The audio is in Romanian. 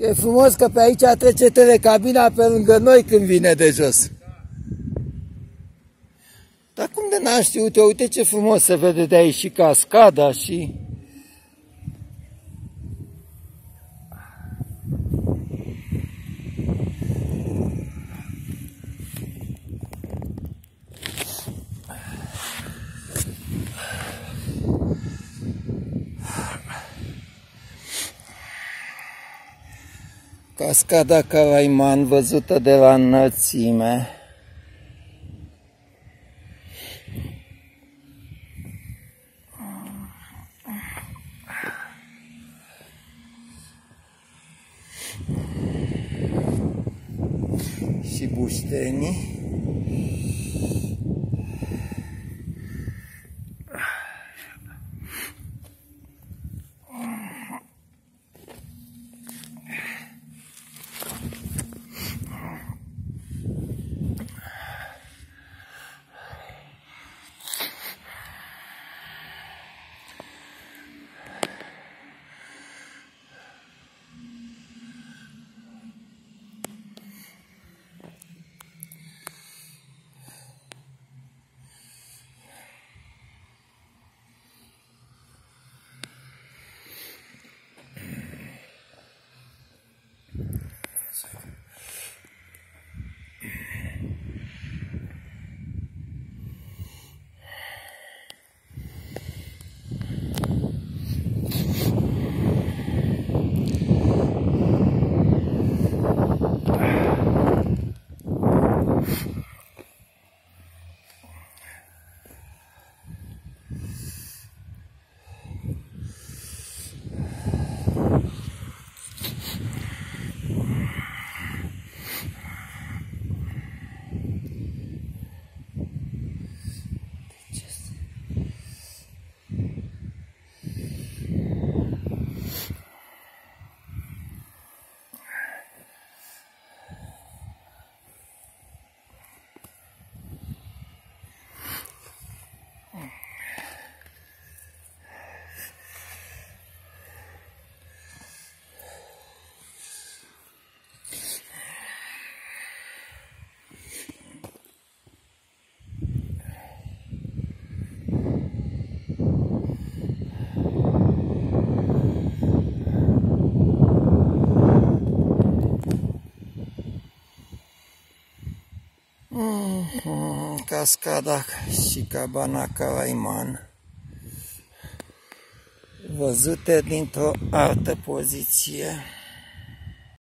E frumos că pe aici trece telecabina pe lângă noi când vine de jos. Dar cum de n-am știut eu? Uite ce frumos se vede de aici și cascada și... Cascada Caraiman, văzută de la înălțime. Și Buștenii. Cascada și cabana Caraiman, văzute dintr-o altă poziție.